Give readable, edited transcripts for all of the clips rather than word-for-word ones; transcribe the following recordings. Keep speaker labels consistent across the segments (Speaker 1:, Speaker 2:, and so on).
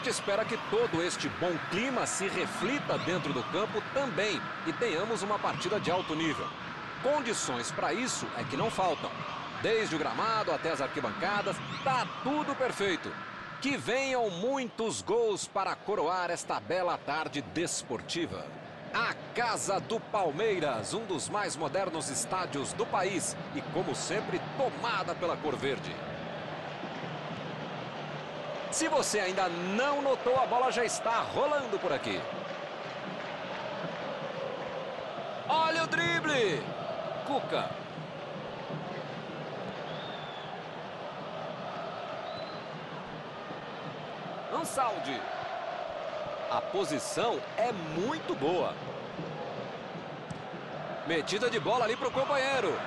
Speaker 1: gente espera que todo este bom clima se reflita dentro do campo também e tenhamos uma partida de alto nível. Condições para isso é que não faltam. Desde o gramado até as arquibancadas, tá tudo perfeito. Que venham muitos gols para coroar esta bela tarde desportiva. A Casa do Palmeiras, um dos mais modernos estádios do país e, como sempre, tomada pela cor verde. Se você ainda não notou, a bola já está rolando por aqui. Olha o drible! Cuca. Ansaldi. A posição é muito boa. Metida de bola ali para o companheiro.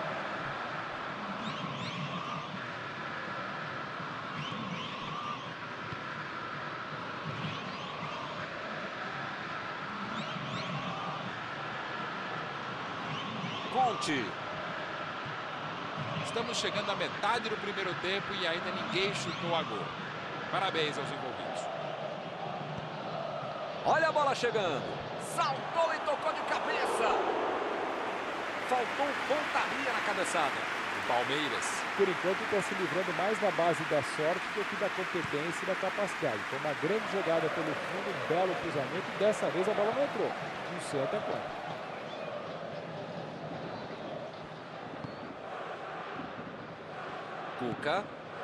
Speaker 1: Conte.
Speaker 2: Estamos chegando à metade do primeiro tempo e ainda ninguém chutou a gol. Parabéns aos envolvidos.
Speaker 1: Olha a bola chegando. Saltou e tocou de cabeça. Faltou pontaria na cabeçada.
Speaker 2: O Palmeiras.
Speaker 3: Por enquanto está se livrando mais da base da sorte do que da competência e da capacidade. Foi uma grande jogada pelo fundo, um belo cruzamento e dessa vez a bola não entrou. Não sei até quando.
Speaker 1: Cuca.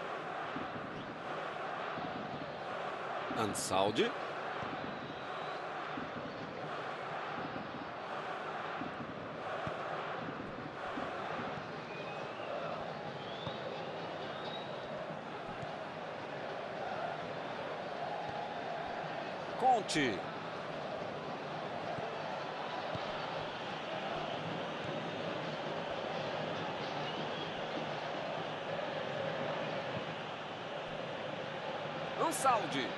Speaker 1: Ansaldi. Conte. Ansaldi.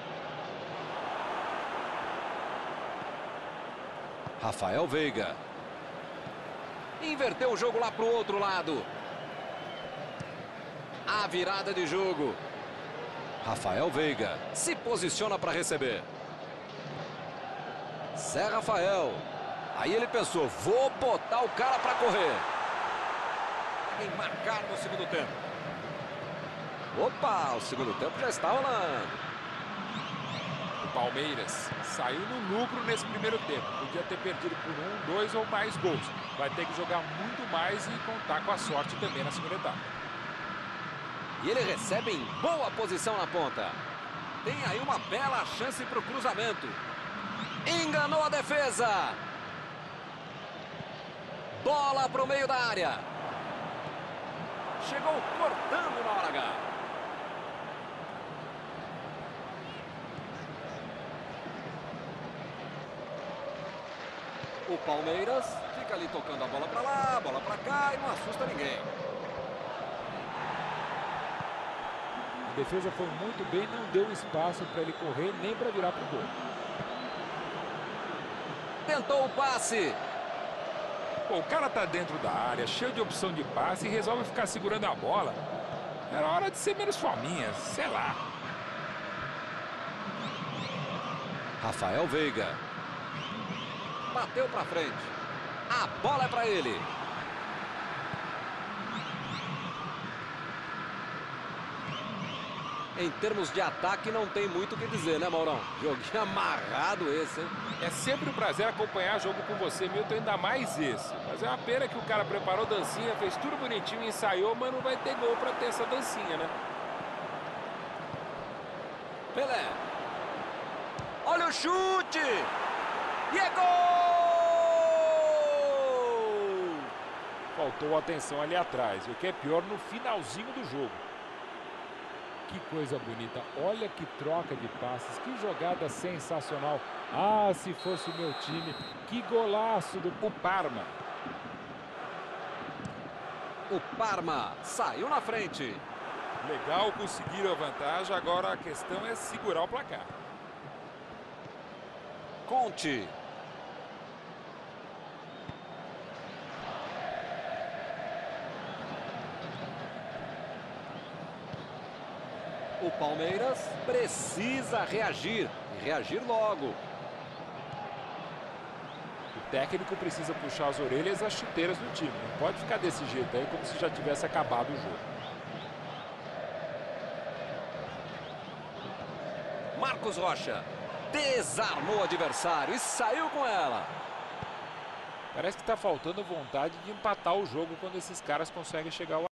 Speaker 1: Rafael Veiga. Inverteu o jogo lá pro outro lado. A virada de jogo. Rafael Veiga se posiciona para receber. Zé Rafael. Aí ele pensou, vou botar o cara para correr. Em marcar no segundo tempo. Opa, o segundo tempo já está rolando.
Speaker 2: O Palmeiras saiu no lucro nesse primeiro tempo. Podia ter perdido por 1, 2 ou mais gols. Vai ter que jogar muito mais e contar com a sorte também na segunda etapa.
Speaker 1: E ele recebe em boa posição na ponta. Tem aí uma bela chance para o cruzamento. Enganou a defesa. Bola para o meio da área. Chegou cortando na hora H. O Palmeiras fica ali tocando a bola para lá, bola para cá e não assusta ninguém.
Speaker 3: A defesa foi muito bem, não deu espaço para ele correr nem para virar para o gol.
Speaker 1: Tentou o passe.
Speaker 2: Pô, o cara tá dentro da área, cheio de opção de passe e resolve ficar segurando a bola. Era hora de ser menos fominha, sei lá.
Speaker 1: Rafael Veiga. Bateu para frente. A bola é para ele. Em termos de ataque, não tem muito o que dizer, né, Maurão? Joguinho amarrado esse, hein?
Speaker 2: É sempre um prazer acompanhar jogo com você, Milton, ainda mais esse. Mas é uma pena que o cara preparou dancinha, fez tudo bonitinho, ensaiou, mas não vai ter gol pra ter essa dancinha, né?
Speaker 1: Pelé. Olha o chute! E é gol!
Speaker 3: Faltou atenção ali atrás, o que é pior no finalzinho do jogo. Que coisa bonita, olha que troca de passes, que jogada sensacional. Ah, se fosse o meu time, que golaço do
Speaker 2: Parma.
Speaker 1: O Parma saiu na frente.
Speaker 2: Legal, conseguiram a vantagem, agora a questão é segurar o placar.
Speaker 1: Conte. O O Palmeiras precisa reagir e reagir logo.
Speaker 2: O técnico precisa puxar as orelhas e as chuteiras do time. Não pode ficar desse jeito aí como se já tivesse acabado o jogo.
Speaker 1: Marcos Rocha desarmou o adversário e saiu com ela.
Speaker 2: Parece que está faltando vontade de empatar o jogo quando esses caras conseguem chegar ao